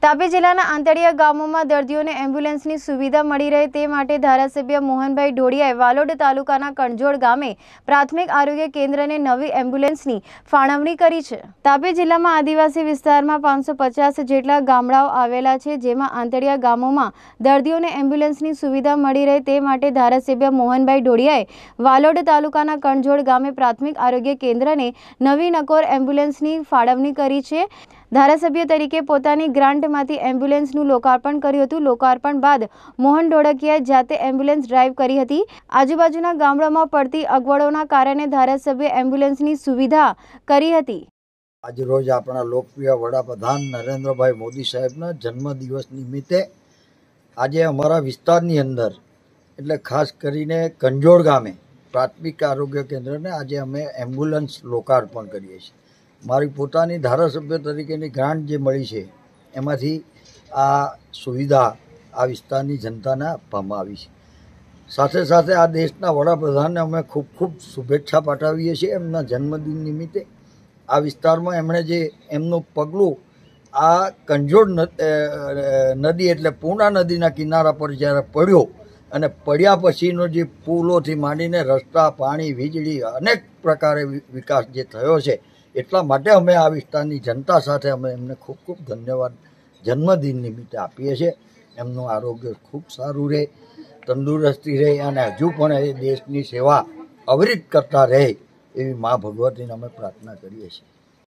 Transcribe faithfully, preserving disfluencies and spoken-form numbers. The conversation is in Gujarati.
તાપી જિલ્લાના આંતરિયા ગામોમાં દર્દીઓને એમ્બ્યુલન્સની સુવિધા મળી રહે તે માટે ધારાસભ્ય મોહનભાઈ ઢોડિયાએ વાલોડ તાલુકાના કણજોડ ગામે પ્રાથમિક આરોગ્ય કેન્દ્રને નવી એમ્બ્યુલન્સની ફાળવણી કરી છે। તાપી જિલ્લામાં આદિવાસી વિસ્તારમાં પાંચસો પચાસ જેટલા ગામડાઓ આવેલા છે, જેમાં આંતરિયા ગામોમાં દર્દીઓને એમ્બ્યુલન્સની સુવિધા મળી રહે તે માટે ધારાસભ્ય મોહનભાઈ ઢોડિયાએ વાલોડ તાલુકાના કણજોડ ગામે પ્રાથમિક આરોગ્ય કેન્દ્રને નવી નકોર એમ્બ્યુલન્સની ફાળવણી કરી છે। ધારાસભ્ય તરીકે પોતાની ગ્રાન્ટમાંથી એમ્બ્યુલન્સનું લોકાર્પણ કર્યું હતું। લોકાર્પણ બાદ મોહન ઢોળકિયાએ જાતે એમ્બ્યુલન્સ ડ્રાઈવ કરી હતી। આજુબાજુના ગામડામાં પડતી અગવડોના કારણે ધારાસભ્ય એમ્બ્યુલન્સની સુવિધા કરી હતી। आज रोज अपना लोकप्रिय वडाप्रधान नरेन्द्रभाई मोदी साहेबना जन्मदिवस निमित्ते आज अमरा विस्तारनी अंदर एटले खास करीने कंजोड़ गामे प्राथमिक आरोग्य केन्द्र ने आज अमे एम्ब्युलन्स लोकार्पण करीए छीए। मारी पोतानी धारासभ्य तरीकेनी ग्रांट जे मळी छे एमांथी आ सुविधा आ विस्तारनी जनताने आपवामां आवी छे। साथे साथे आ देशना वडाप्रधानने अमे खूब खूब शुभेच्छा पाठवीए छीए एमना जन्मदिन निमित्ते। आ विस्तारमां एमणे जे एमनुं पगलुं आ कंजोड़ नदी एटले पूर्णा नदीना किनारा पर ज्यारे पड्यो अने पड्या पछीनो जे पुलोथी मांडीने रस्ता, पाणी, वीजળી अनेक प्रकारे विकास जे थयो छे એટલા માટે અમે આ વિસ્તારની જનતા સાથે અમે એમને ખૂબ ખૂબ ધન્યવાદ જન્મદિન નિમિત્તે આપીએ છીએ। એમનું આરોગ્ય ખૂબ સારું રહે, તંદુરસ્તી રહે અને હજુ પણ એ દેશની સેવા અવિરત કરતા રહે એવી મા ભગવતીને અમે પ્રાર્થના કરીએ છીએ।